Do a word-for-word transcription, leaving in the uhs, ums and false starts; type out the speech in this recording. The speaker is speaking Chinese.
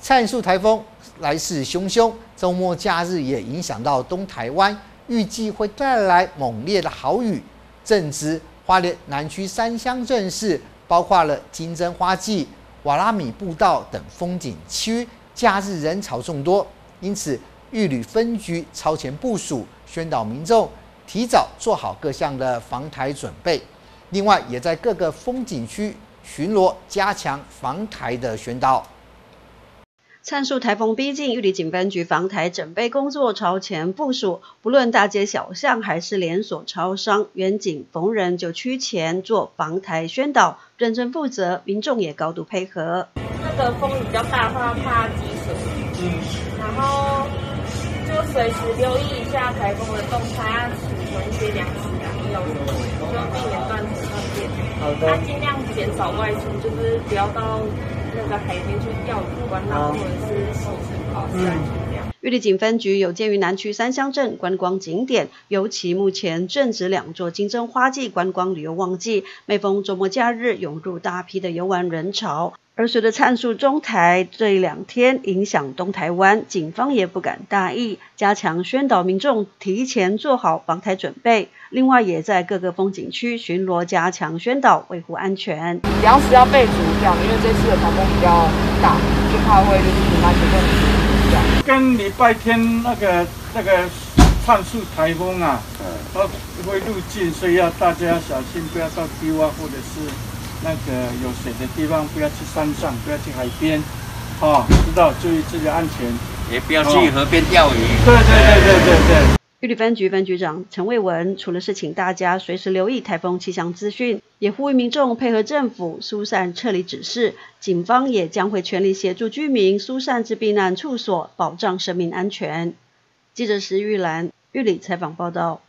灿数台风来势汹汹，周末假日也影响到东台湾，预计会带来猛烈的豪雨。正值花莲南区三乡镇市，包括了金针花季、瓦拉米步道等风景区，假日人潮众多，因此玉里分局超前部署，宣导民众提早做好各项的防台准备。另外，也在各个风景区巡逻，加强防台的宣导。 灿数台风逼近，玉里警分局防台准备工作超前部署，不论大街小巷还是连锁超商，员警逢人就趋前做防台宣导，认真负责，民众也高度配合。 那个风比较大的话，怕积水，然后就随时留意一下台风的动态，储存一些粮食啊、药物，就避免断水断电。好的。他尽量减少外出，就是不要到那个海边去钓鱼、观浪或者是洗身泡是安全这样。 玉里警分局有鉴于南区三乡镇观光景点，尤其目前正值两座金针花季观光旅游旺季，每逢周末假日涌入大批的游玩人潮。而随着灿数中台这两天影响东台湾，警方也不敢大意，加强宣导民众提前做好防台准备。另外，也在各个风景区巡逻，加强宣导，维护安全。 粮食要备足，这样，因为这次的台风比较大，就怕会就是引发结冻这样。 跟礼拜天那个那个灿数台风啊，它会入境，所以要大家要小心，不要到低洼或者是那个有水的地方，不要去山上，不要去海边，哦，知道注意自己安全， 也不要去河边钓鱼。 对对对对对对。 玉里分局分局长陈卫文除了是请大家随时留意台风气象资讯，也呼吁民众配合政府疏散撤离指示，警方也将会全力协助居民疏散至避难处所，保障生命安全。记者石玉兰玉里采访报道。